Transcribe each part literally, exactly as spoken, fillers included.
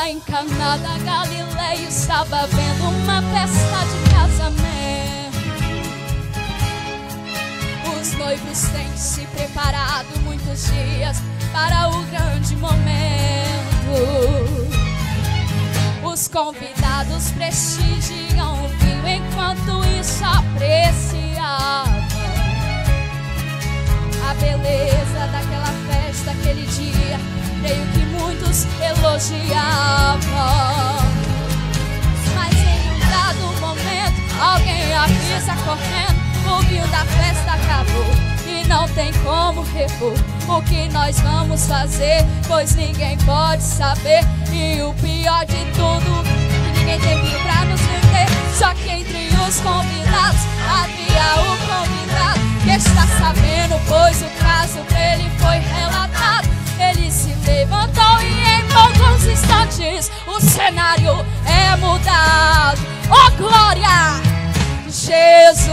Lá em Caná da Galileia estava vendo uma festa de casamento. Os noivos têm se preparado muitos dias para o grande momento. Os convidados prestigiam o vinho enquanto isso apreciavam a beleza daquela festa, aquele dia. Creio que muitos elogiavam, mas em um dado momento alguém avisa correndo: o vinho da festa acabou e não tem como repor. O que nós vamos fazer? Pois ninguém pode saber. E o pior de tudo, que ninguém tem vinho pra nos vender. Só que entre os convidados havia o convidado que está sabendo, pois o caso dele foi relatado. Ele se levantou e em poucos instantes o cenário é mudado. Oh glória! Jesus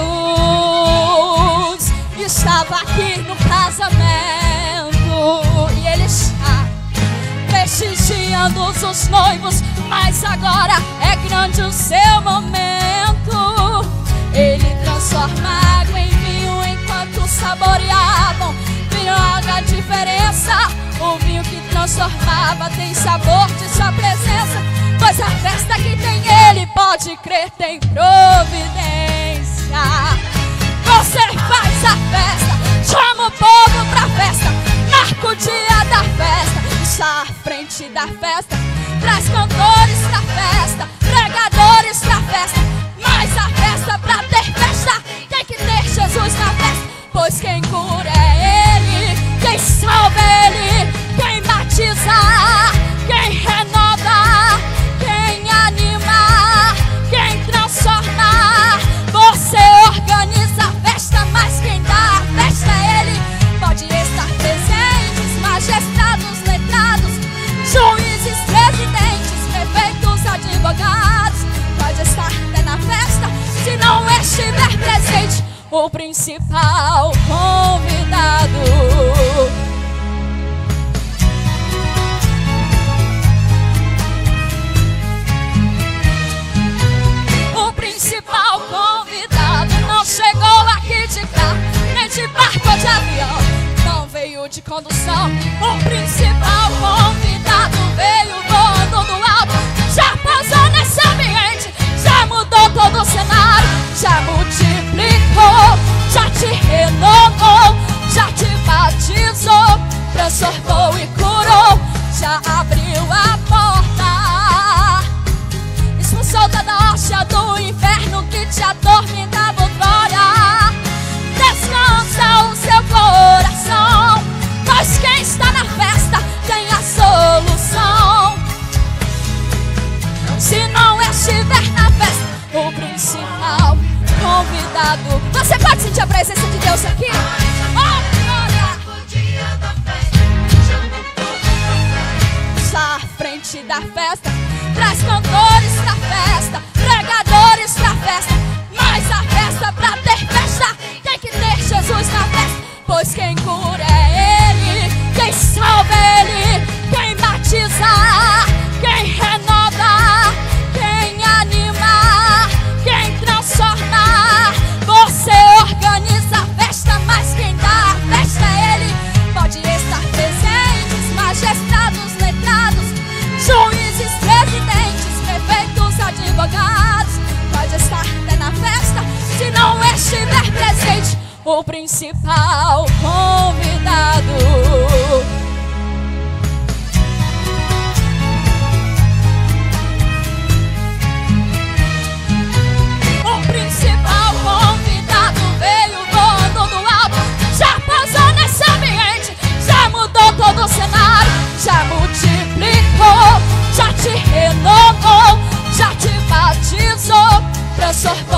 estava aqui no casamento e ele está prestigiando os noivos, mas agora é grande o seu momento. Ele transforma água em vinho enquanto saboreavam. Viram a diferença? O vinho que transformava tem sabor de sua presença, pois a festa que tem ele, pode crer, tem providência. Você faz a festa, chama o povo pra festa, marca o dia da festa, está à frente da festa, traz cantores pra festa, pregadores pra festa. Mas a festa, pra ter festa, tem que ter Jesus na festa, pois quem cura é ele, quem salva é ele, quem batiza, quem renova, quem anima, quem transforma. Você organiza a festa, mas quem dá a festa é ele. Pode estar presentes magistrados, letrados, juízes, presidentes, prefeitos, advogados. Pode estar até na festa, se não estiver presente o principal convidado. O principal convidado não chegou aqui de carro, nem de barco ou de avião, não veio de condução. O principal convidado veio voando do alto, já pousou nesse ambiente, já mudou todo o cenário, já multiplicou, já te renovou, já te batizou, transformou e curou, já abriu a porta, expulsou toda a hóstia do inferno que te atormentava outrora. Descansa o seu coração, pois quem está na festa tem a solução. Se não estiver na festa o principal convidado, você pode sentir a presença de Deus aqui? Oh, glória! Está à frente da festa, traz cantores pra festa, pregadores pra festa. Mas a festa, pra ter festa, tem que ter Jesus na festa, pois quem cura é ele, quem salva é ele, quem batiza, quem renova, quem anima, quem transforma. Você organiza a festa, mas quem dá a festa é ele. Pode estar presentes magistrados, letrados, juízes, presidentes, prefeitos, advogados. Pode estar até na festa, se não estiver presente o principal convidado. O principal convidado veio voando do alto, já pousou nesse ambiente, já mudou todo o cenário, já multiplicou, já te renovou, já te batizou, transformou